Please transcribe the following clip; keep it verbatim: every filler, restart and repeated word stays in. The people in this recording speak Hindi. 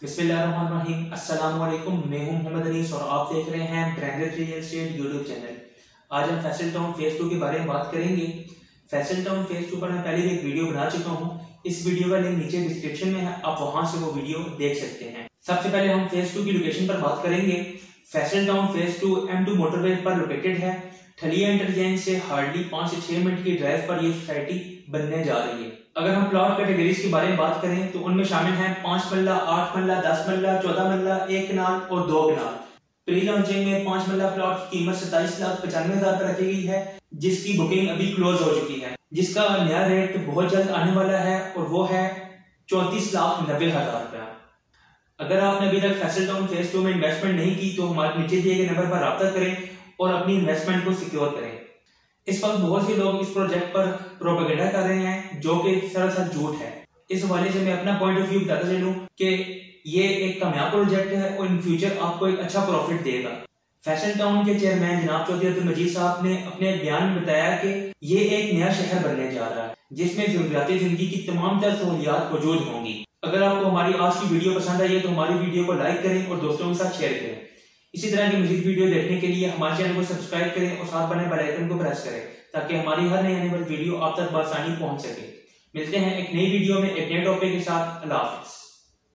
बिस्मिल्लाहिर्रहमानिर्रहीम। अस्सलाम वालेकुम। मैं हूं मोहम्मद अनीस और आप देख रहे हैं branded real estate YouTube channel. आज हम फैसल टाउन फेज टू के बारे में बात करेंगे। फैसल टाउन फेज टू पर मैं पहले भी एक वीडियो बना चुका हूं। इस वीडियो का लिंक नीचे डिस्क्रिप्शन में है, आप वहां से वो वीडियो देख सकते हैं। सबसे पहले हम फेज टू की लोकेशन पर बात करेंगे। Faisal town phase two M two motorway पर लोकेटेड है। ठलिया इंटरचेंज से हार्डली पांच से छह मिनट की ड्राइव पर यह सोसाइटी बनने जा रही है। अगर हम प्लॉट कैटेगरीज के बारे में बात करें तो उनमें शामिल हैं पांच मल्ला, आठ मल्ला, दस मल्ला, चौदह मल्ला, एक कनाल और दो कनाल। प्री लॉन्चिंग में पांच मल्ला प्लॉट की कीमत सताईस लाख पचानवे हजार पर रखी गई है, जिसकी बुकिंग अभी क्लोज हो चुकी है, जिसका नया रेट बहुत जल्द आने वाला है और वो है चौंतीस लाख नब्बे हजार रुपया। अगर आपने अभी तक फैसल टाउन फेज टू में इन्वेस्टमेंट नहीं की तो हमारे नीचे दिए गए नंबर पर राब्ता करें और अपनी इन्वेस्टमेंट को सिक्योर करें। इस वक्त बहुत से लोग इस प्रोजेक्ट पर प्रोपेगेंडा कर रहे हैं जो कि सरासर झूठ है। इस हवाले से मैं अपना पॉइंट ऑफ व्यू बताता चलूं कि ये एक कामयाब प्रोजेक्ट है और इन फ्यूचर आपको एक अच्छा प्रॉफिट देगा। फैसल टाउन के चेयरमैन जनाब चौधरी अब्दुल मजीद साहब ने अपने बयान में बताया कि ये एक नया शहर बनने जा रहा है जिसमें जरूरियाती जिंदगी की तमाम तर सहूलियात मौजूद होंगी। अगर आपको हमारी आज की वीडियो पसंद आई है तो हमारी वीडियो को लाइक करें और दोस्तों के साथ शेयर करें। इसी तरह की मजीद वीडियो देखने के लिए हमारे चैनल को सब्सक्राइब करें और साथ बने बेल आइकन को प्रेस करें ताकि हमारी हर नई आने वाली वीडियो आप तक बआसानी पहुंच सके। मिलते हैं एक नई वीडियो में एक नए टॉपिक के साथ। अल्लाह हाफिज।